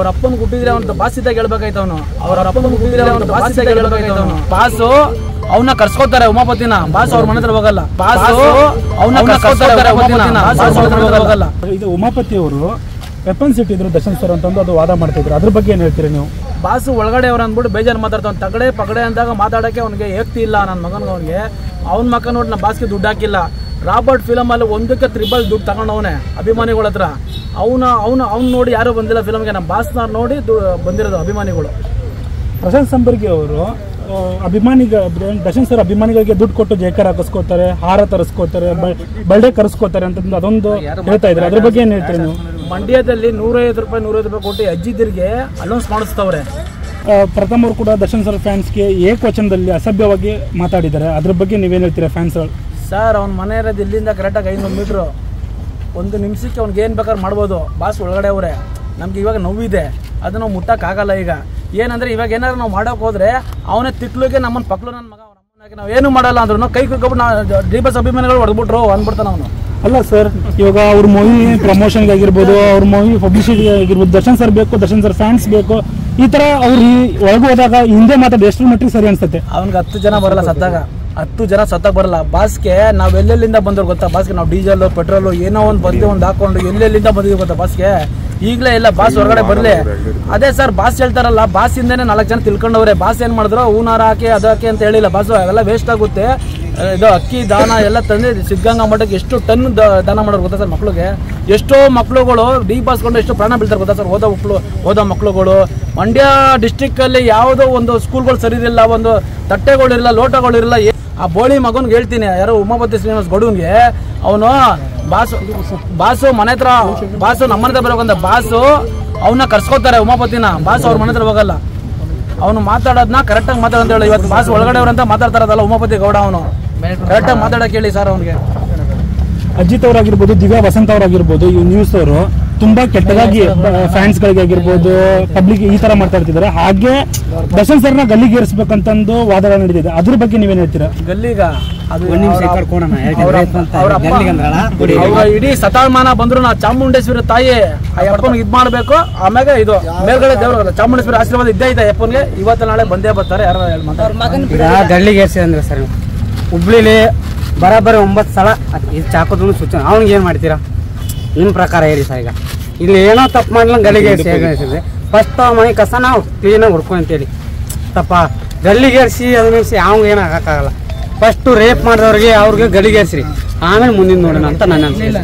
ಅವ್ರ ಅಪ್ಪನ ಹುಟ್ಟಿದ್ರೆ ಅವ್ನ ಬಾಸ್ ಇದ್ದಾಗ ಹೇಳ್ಬೇಕಾಯ್ತು ಅವನು. ಅವ್ರ ಅಪ್ಪನ ಹುಟ್ಟಿದ್ರೆ ಅವ್ನ ಬಾಸ್ ಇದ್ದಾಗ ಹೇಳ್ಬೇಕಾಯ್ತು ಅವನು. ಬಾಸು ಅವನ್ನ ಕರ್ಸ್ಕೊತಾರೆ ಉಮಾಪತಿನ, ಬಾಸ್ ಅವ್ರ ಮನೆ ಹತ್ರ ಹೋಗಲ್ಲ. ಬಾಸು ಅವನ್ನ ಕರ್ಸ್ಕೊತಾರೆ ಉಮಾಪತಿನ, ಬಾಸ್ ಅವ್ರ ಮನೆ ಹತ್ರ ಹೋಗಲ್ಲ. ಇದು ಉಮಾಪತಿ ಅವರು ವೆಪನ್ಸ್ ಇಟ್ಟಿದ್ರು ದರ್ಶನ್ ಸರ್ ಅಂತಂದು ಅದು ವಾದ ಮಾಡ್ತಿದ್ರು, ಅದ್ರ ಬಗ್ಗೆ ಏನು ಹೇಳ್ತೀರಿ ನೀವು? ಬಾಸು ಒಳಗಡೆ ಅವ್ರು ಅಂದ್ಬಿಟ್ಟು ಬೇಜಾರು ಮಾತಾಡ್ತಾವ್. ತಗಡೆ ಪಗಡೆ ಅಂದಾಗ ಮಾತಾಡೋಕ್ಕೆ ಅವ್ನಿಗೆ ಏಕ್ತಿ ಇಲ್ಲ. ನನ್ನ ಮಗನಿಗೆ ಅವ್ನ ಮಕ್ಕ ನೋಡಿ ನಮ್ಮ ಬಾಸ್ಗೆ ದುಡ್ಡು ಹಾಕಿಲ್ಲ. ರಾಬರ್ಟ್ ಫಿಲಮಲ್ಲಿ 1ಕ್ಕೆ 3 ದುಡ್ಡು ತಗೊಂಡವನೇ ಅಭಿಮಾನಿಗಳ ಹತ್ರ. ಅವ್ನು ನೋಡಿ ಯಾರೂ ಬಂದಿಲ್ಲ ಫಿಲಮ್ಗೆ, ನಮ್ಮ ಬಾಸ್ನ ನೋಡಿ ಬಂದಿರೋದು ಅಭಿಮಾನಿಗಳು. ಪ್ರಶಾಂತ್ ಸಂಬರ್ಗಿ ಅವರು ದರ್ಶನ್ ಸರ್ ಅಭಿಮಾನಿಗಳಿಗೆ ದುಡ್ಡು ಕೊಟ್ಟು ಜಯಕಾರ ಹಾಕಿಸ್ಕೋತಾರೆ, ಹಾರ ತರಿಸ್ಕೋತಾರೆ, ಬರ್ಡೇ ಕರೆಸ್ಕೋತಾರೆ ಅಂತಂದು ಅದೊಂದು ಹೇಳ್ತಾ ಇದ್ದಾರೆ, ಅದ್ರ ಬಗ್ಗೆ ಏನು ಹೇಳ್ತೀರಿ ನೀವು? ಮಂಡ್ಯದಲ್ಲಿ 150 ರೂಪಾಯಿ ಕೊಟ್ಟು ಅಜ್ಜಿದಿರಿಗೆ ಅನೌನ್ಸ್ ಮಾಡಿಸ್ತವ್ರೆ. ಪ್ರಥಮರು ಕೂಡ ದರ್ಶನ್ ಸರ್ ಫ್ಯಾನ್ಸ್ಗೆ ಏಕವಚನದಲ್ಲಿ ಅಸಭ್ಯವಾಗಿ ಮಾತಾಡಿದ್ದಾರೆ, ಅದ್ರ ಬಗ್ಗೆ ನೀವೇನು ಹೇಳ್ತೀರಾ ಫ್ಯಾನ್ಸ್? ಸರ್ ಅವ್ನ ಮನೆ ಇರೋದು ಇಲ್ಲಿಂದ ಕರೆಕ್ಟಾಗಿ 500 ಮೀಟ್ರು. 1 ನಿಮಿಷಕ್ಕೆ ಅವ್ನಿಗೆ ಏನು ಬೇಕಾದ್ರೆ ಮಾಡ್ಬೋದು. ಬಾಸ್ ಒಳಗಡೆ ಅವರೇ. ನಮ್ಗೆ ಇವಾಗ ನೋವಿದೆ, ಅದನ್ನು ಮುಟ್ಟಕ್ಕಾಗಲ್ಲ. ಈಗ ಏನಂದ್ರೆ ಇವಾಗ ಏನಾದ್ರು ನಾವು ಮಾಡೋಕೆ ಹೋದ್ರೆ ಅವನೇ ತಿಕ್ಲಿಗೆ ನಮ್ಮನ್ನ ಪಕ್ಲು ನನ್ನ ಮಗ ನಾವು ಏನು ಮಾಡಲ್ಲ ಅಂದ್ರೂ ಕೈ ಕುಗ್ಬಿಟ್ಟು ನಾವು ಡಿ-ಬಾಸ್ ಅಭಿಮಾನಿಗಳು ಹೊಡೆದ್ಬಿಟ್ರು ಅಂದ್ಬಿಡ್ತಾನೆ ಅವನು. ಅಲ್ಲ ಸರ್, ಇವಾಗ ಅವ್ರ ಮೂವಿ ಪ್ರಮೋಷನ್ಗೆ ಆಗಿರ್ಬೋದು, ಅವ್ರ ಮೂವಿ ಪಬ್ಲಿಸಿಟಿ ಆಗಿರ್ಬೋದು, ದರ್ಶನ್ ಸರ್ ಬೇಕು, ದರ್ಶನ್ ಸರ್ ಫ್ಯಾನ್ಸ್ ಬೇಕು, ಈ ತರ ಅವ್ರು ಒಳಗೆ ಹೋದಾಗ ಹಿಂದೆ ಮಾತಾಡಿ ಎಷ್ಟು ಮಟ್ಟಿಗೆ ಸರಿ ಅನ್ಸುತ್ತೆ? ಅವ್ನಿಗೆ 10 ಜನ ಬರಲ್ಲ ಸತ್ತಾಗ, 10 ಜನ ಸತ್ತಾಗ ಬರಲ್ಲ. ಬಾಸ್ಗೆ ನಾವು ಎಲ್ಲೆಲ್ಲಿಂದ ಬಂದವ್ರು ಗೊತ್ತಾ? ಬಾಸ್ಗೆ ನಾವು ಡೀಸೆಲ್ ಪೆಟ್ರೋಲು ಏನೋ ಒಂದು ಬಂದು ಒಂದು ಹಾಕೊಂಡು ಎಲ್ಲೆಲ್ಲಿಂದ ಬಂದಿದ್ದೀವಿ ಗೊತ್ತಾ ಬಾಸ್ಗೆ? ಈಗಲೇ ಇಲ್ಲ, ಬಾಸ್ ಹೊರಗಡೆ ಬರಲಿ. ಅದೇ ಸರ್ ಬಾಸ್ ಹೇಳ್ತಾರಲ್ಲ, ಬಾಸ್ ಇಂದನೇ 4 ಜನ ತಿಳ್ಕೊಂಡವ್ರೆ. ಬಾಸ್ ಏನು ಮಾಡಿದ್ರು, ಹೂನಾರ ಹಾಕಿ ಅದು ಹಾಕಿ ಅಂತ ಹೇಳಿಲ್ಲ. ಬಾಸು ಅವೆಲ್ಲ ವೇಸ್ಟ್ ಆಗುತ್ತೆ. ಇದು ಅಕ್ಕಿ ದಾನ ಎಲ್ಲ ತಂದು ಸಿದ್ಧಗಂಗಾ ಮಠಕ್ಕೆ ಎಷ್ಟು ಟನ್ ದಾನ ಮಾಡೋರು ಗೊತ್ತಾ ಸರ್? ಮಕ್ಳಿಗೆ ಎಷ್ಟೋ ಮಕ್ಳುಗಳು ಡಿ-ಬಾಸ್ಕೊಂಡು ಎಷ್ಟು ಪ್ರಾಣ ಬೀಳ್ತಾರೆ ಗೊತ್ತಾ ಸರ್? ಓದೋ ಮಕ್ಳುಗಳು. ಮಂಡ್ಯ ಡಿಸ್ಟಿಕ್ಕಲ್ಲಿ ಯಾವುದೋ ಒಂದು ಸ್ಕೂಲ್ಗಳು ಸರಿ ಇರಲಿಲ್ಲ, ಒಂದು ತಟ್ಟೆಗಳಿರಲ್ಲ, ಲೋಟಗಳಿರಲ್ಲ. ಆ ಬೋಳಿ ಮಗನ್ಗೆ ಹೇಳ್ತೀನಿ, ಯಾರೋ ಉಮಾಪತಿ ಶ್ರೀನಿವಾಸ್ ಗೌಡನ್ಗೆ, ಅವನು ಬಾಸು ಮನೆ ಹತ್ರ, ಬಾಸು ನಮ್ಮ ಮನೆ ಹತ್ರ ಬರೋಕಂತ ಬಾಸು ಅವನ್ನ ಕರ್ಸ್ಕೊತಾರೆ ಉಮಾಪತಿನ, ಬಾಸ್ ಅವ್ರ ಮನೆ ಹತ್ರ ಹೋಗಲ್ಲ. ಅವನು ಮಾತಾಡೋದನ್ನ ಕರೆಕ್ಟಾಗಿ ಮಾತಾಡ ಅಂತ ಹೇಳಿ. ಇವತ್ತು ಬಾಸ್ ಒಳಗಡೆ ಅವ್ರಂತ ಮಾತಾಡ್ತಾರದಲ್ಲ ಉಮಾಪತಿ ಗೌಡ, ಅವನು ಕರೆಕ್ಟಾಗಿ ಮಾತಾಡಕ್ಕೆ ಹೇಳಿ ಸರ್ ಅವನಿಗೆ. ಅಜಿತ್ ಅವರಾಗಿರ್ಬೋದು, ದಿವ್ಯಾ ವಸಂತ್ ಅವರಾಗಿರ್ಬೋದು, ಈ ನ್ಯೂಸ್ ಅವರು ತುಂಬಾ ಕೆಟ್ಟದಾಗಿ ಫ್ಯಾನ್ಸ್ ಗಳಿಗೆ ಆಗಿರ್ಬೋದು, ಪಬ್ಲಿಕ್ ಈ ತರ ಮಾತಾಡ್ತಿದ್ದಾರೆ. ಹಾಗೆ ದರ್ಶನ್ ಸರ್ನ ಗಲ್ಲಿಗೆ ಏರಿಸಬೇಕಂತಂದು ವಾದ ನಡೆದಿದೆ, ಅದ್ರ ಬಗ್ಗೆ ನೀವೇನ್ ಹೇಳ್ತೀರಾ? ಗಲ್ಲಿಗ ಅದು ಇಡೀ ಶತಮಾನ ಬಂದ್ರು ನಾ ಚಾಮುಂಡೇಶ್ವರಿ ತಾಯಿ ಆ ಅಪ್ಪನಿಗೆ ಇದ್ ಮಾಡ್ಬೇಕು. ಆಮ್ಯಾಗ ಇದು ಮೇಲ್ಗಡೆ ದೇವ್ರ ಚಾಮುಂಡೇಶ್ವರಿ ಆಶೀರ್ವಾದ ಇದ್ದೇ ಇದೆ ಅಪ್ಪನಿಗೆ. ಇವತ್ತು ನಾಳೆ ಬಂದೇ ಬರ್ತಾರೆ ಯಾರು ಗಲ್ಲಿಗೆ ಏರಿಸಿ ಅಂದ್ರೆ ಸರ್, ಹುಬ್ಳಿಲಿ ಬರಾಬರಿ 9 ಸಲ ಇದು ಚಾಕೋದು ಸೂಚನೆ. ಅವ್ನಿಗೆ ಏನು ಮಾಡ್ತೀರಾ ನಿಮ್ಮ ಪ್ರಕಾರ ಹೇಳಿ ಸರ್? ಈಗ ಇಲ್ಲಿ ಏನೋ ತಪ್ಪು ಮಾಡಲ್ಲ, ಗಲ್ಲಿಗೆ ಏರಿಸಿದ್ರೆ ಫಸ್ಟ್ ಮನೆ ಕಸ ನಾವು ಕ್ಲೀನಾಗಿ ಹುಡ್ಕೊಂತೇಳಿ ತಪ್ಪ ಗಲ್ಲಿಗೆ ಏರಿಸಿ ಅದನ್ನ ಏರಿಸಿ ಅವ್ನಿಗೆ ಏನು ಹಾಕೋಕ್ಕಾಗಲ್ಲ. ಫಸ್ಟು ರೇಪ್ ಮಾಡಿದವ್ರಿಗೆ ಅವ್ರಿಗೆ ಗಲ್ಲಿಗೆ ಏರಿಸ್ರಿ, ಆಮೇಲೆ ಮುಂದಿನ ನೋಡೋಣ ಅಂತ ನನ್ನ ಅನ್ಸಿಲ್ಲ.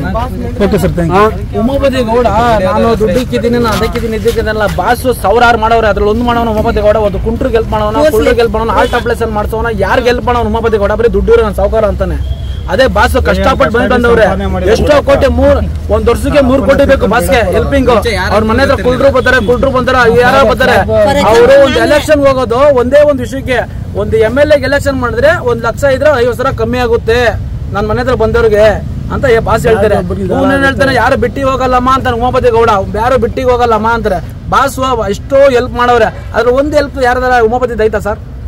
ಉಮಾಪತಿ ಗೌಡ ನಾನು ದುಡ್ಡಿಕ್ಕಿದ್ದೀನಿ, ನಾನು ಅದಕ್ಕಿದ್ದೀನಿ ಇದಕ್ಕಿದ್ದಲ್ಲ. ಬಾಸು 1000 ಮಾಡವ್ರೆ, ಅದ್ರಲ್ಲಿ ಒಂದು ಮಾಡೋನು ಉಮಾಪತಿ ಗೌಡ. ಒಂದು ಕುಂಟ್ರು ಗೆಲ್ಪ್ ಮಾಡೋಣ, ಕುಳ್ರು ಗೆಲ್ಪ್ ಮಾಡೋಣ, ಆಲ್ಟ್ ಅಪ್ಲೇಸನ್ ಮಾಡ್ಸೋಣ. ಯಾರು ಗೆಲ್ಪ್ ಮಾಡೋನು ಉಮಾಪತಿ ಗೌಡ? ಬರೀ ದುಡ್ಡು ನಾನು ಸಾವುಕಾರ ಅಂತಾನೆ. ಅದೇ ಬಾಸು ಕಷ್ಟಪಟ್ಟು ಬಂದವ್ರೆ. ಎಷ್ಟೋ ಕೋಟಿ, 1 ವರ್ಷಕ್ಕೆ 3 ಕೋಟಿ ಬೇಕು ಬಾಸ್ಗೆ ಹೆಲ್ಪಿಂಗ್. ಅವ್ರ ಮನೆ ಹತ್ರ ಕುಳ್ರು ಬಂತಾರೆ, ಯಾರೋ ಬರ್ತಾರೆ. ಅವರು ಒಂದು ಎಲೆಕ್ಷನ್ ಹೋಗೋದು ಒಂದೇ ಒಂದು ವಿಷಯಕ್ಕೆ. ಒಂದು MLA ಎಲೆಕ್ಷನ್ ಮಾಡಿದ್ರೆ 1 ಲಕ್ಷ ಇದ್ರೆ 50,000 ಕಮ್ಮಿ ಆಗುತ್ತೆ ನನ್ನ ಮನೆ ಹತ್ರ ಬಂದವ್ರಿಗೆ ಅಂತ ಬಾಸ್ ಹೇಳ್ತಾರೆ. ಏನ್ ಹೇಳ್ತಾನೆ, ಯಾರು ಬಿಟ್ಟಿಗೆ ಹೋಗಲ್ಲಮ್ಮ ಅಂತ ಉಮಾಪತಿ ಗೌಡ. ಯಾರು ಬಿಟ್ಟಿಗೆ ಹೋಗಲ್ಲಮ್ಮ ಅಂತಾರೆ. ಬಾಸು ಎಷ್ಟೋ ಹೆಲ್ಪ್ ಮಾಡವ್ರೆ, ಅದ್ರ ಒಂದು ಹೆಲ್ಪ್ ಯಾರ್ದಾರ ಉಮಾಪತಿ ದೈತಾ ಸರ್?